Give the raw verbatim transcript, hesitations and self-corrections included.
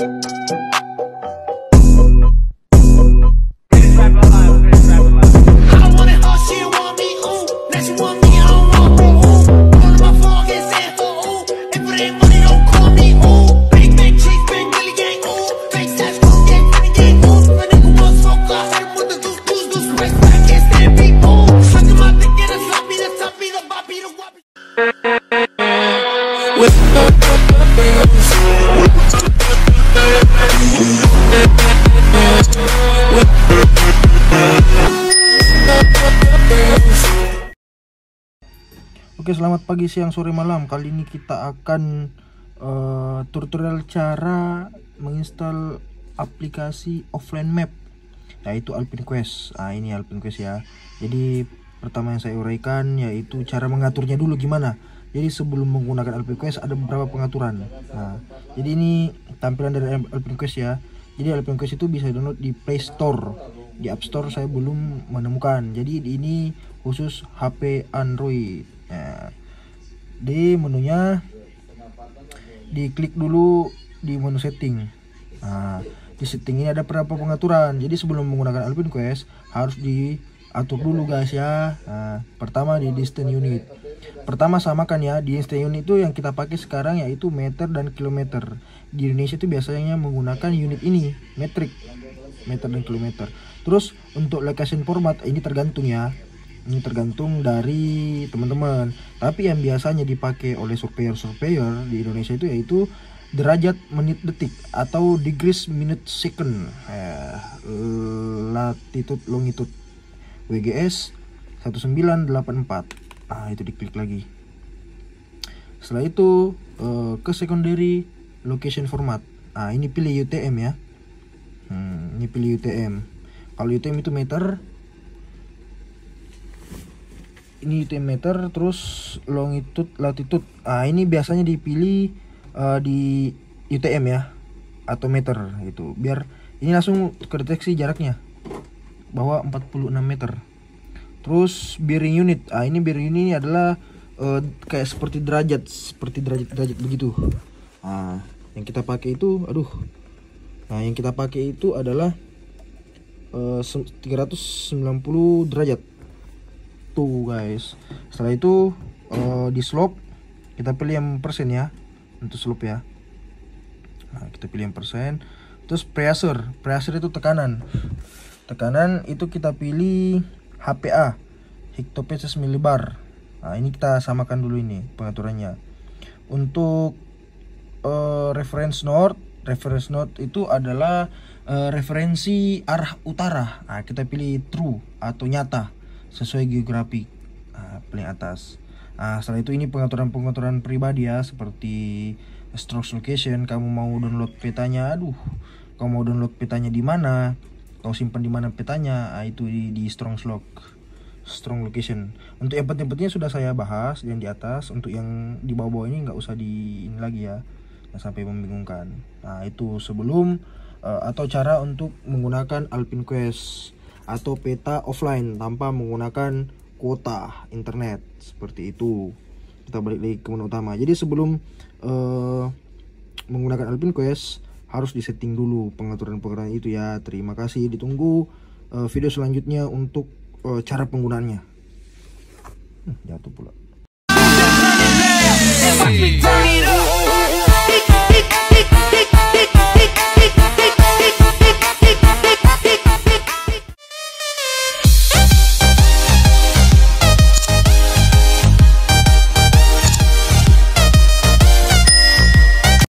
Oke, selamat pagi, siang, sore, malam. Kali ini kita akan uh, tutorial cara menginstal aplikasi offline map, yaitu Alpine Quest. Nah, ini Alpine Quest ya. Jadi pertama yang saya uraikan yaitu cara mengaturnya dulu gimana. Jadi sebelum menggunakan Alpine Quest ada beberapa pengaturan. Nah, jadi ini tampilan dari Alpine Quest ya. Jadi Alpine Quest itu bisa download di Play Store. Di App Store saya belum menemukan. Jadi ini khusus H P Android. Nah, di menunya diklik dulu di menu setting. Nah, di setting ini ada beberapa pengaturan. Jadi sebelum menggunakan Alpine Quest harus diatur dulu guys ya. Nah, pertama di distance unit. Pertama samakan ya, di distance unit itu yang kita pakai sekarang yaitu meter dan kilometer. Di Indonesia itu biasanya menggunakan unit ini, metrik, meter dan kilometer. Terus untuk location format ini tergantung ya. Ini tergantung dari teman-teman. Tapi yang biasanya dipakai oleh surveyor-surveyor di Indonesia itu yaitu derajat menit detik atau degrees minute second, eh, latitude longitude, W G S satu sembilan delapan empat. Ah, itu diklik lagi. Setelah itu eh, ke secondary location format. Ah, ini pilih U T M ya. Hmm, ini pilih U T M. Kalau U T M itu meter. Ini U T M meter, terus longitude, latitude. Ah, ini biasanya dipilih uh, di U T M ya, atau meter gitu. Biar ini langsung kedeteksi jaraknya bahwa empat puluh enam meter. Terus bearing unit. Ah, ini bearing unit ini adalah uh, kayak seperti derajat, seperti derajat-derajat begitu. Ah, yang kita pakai itu, aduh. Nah, yang kita pakai itu adalah uh, tiga ratus sembilan puluh derajat. Tuh guys, setelah itu uh, di slope kita pilih yang persen ya, untuk slope ya. Nah, kita pilih yang persen. Terus pressure, pressure itu tekanan. Tekanan itu kita pilih H P A, hectopascal millibar. Nah, ini kita samakan dulu ini pengaturannya. Untuk uh, reference node, reference node itu adalah uh, referensi arah utara. Nah, kita pilih true atau nyata sesuai geografi, nah, paling atas. Nah, setelah itu ini pengaturan-pengaturan pribadi ya, seperti strong location. Kamu mau download petanya, aduh, kamu mau download petanya di mana, kau simpan di mana petanya, nah, itu di, di strong lock, strong location. Untuk yang penting-pentingnya sudah saya bahas yang di atas. Untuk yang di bawah-bawah ini nggak usah di ini lagi ya, nggak sampai membingungkan. Nah, itu sebelum uh, atau cara untuk menggunakan Alpine Quest atau peta offline tanpa menggunakan kuota internet, seperti itu. Kita balik lagi ke menu utama. Jadi sebelum uh, menggunakan Alpine Quest harus disetting dulu pengaturan-pengaturan itu ya. Terima kasih, ditunggu uh, video selanjutnya untuk uh, cara penggunaannya. hmm, Jatuh pula.